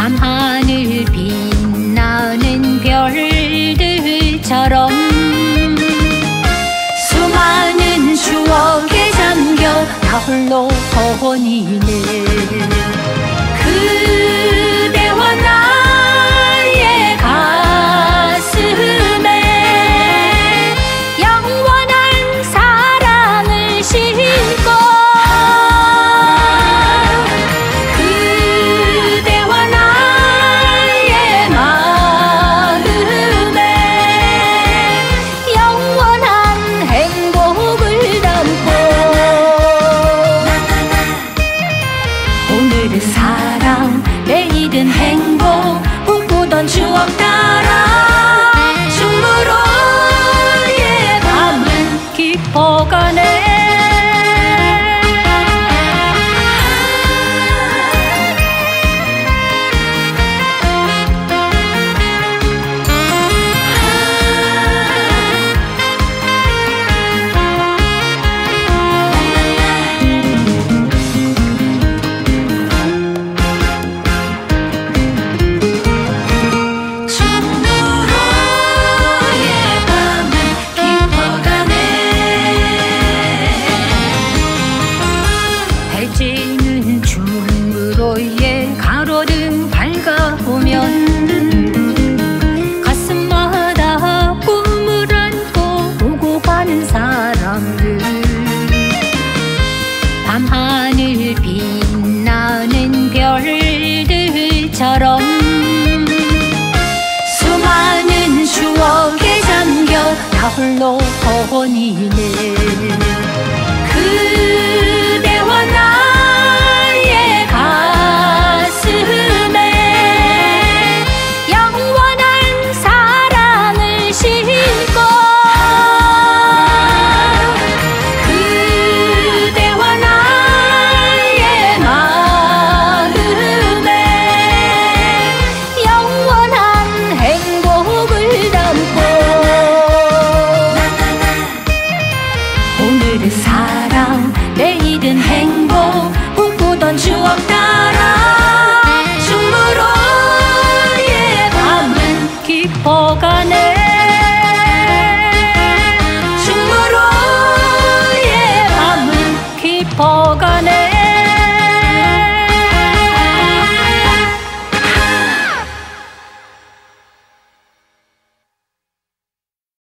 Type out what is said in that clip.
밤하늘 빛나는 별들처럼 수많은 추억에 잠겨 나 홀로 허니네. 그대와 나의 가슴에 영원한 사랑을 싣고 그대와 나의 마음에 영원한 행복을 담고 오늘은 사랑 내일은 행복 꿈꾸던 추억 따라 충무로의 밤은 깊어가네. 해지는 충무로의 가로등 밝아오면 가슴마다 꿈을 안고 오고 가는 사람들 밤하늘 빛나는 별들처럼 수많은 추억에 잠겨 나 홀로 허니네. 그대와 나의 가슴에 영원한 사랑을 싣고 그대와 나의 마음에 영원한 행복을 담고 오늘은 사랑 내일은 행복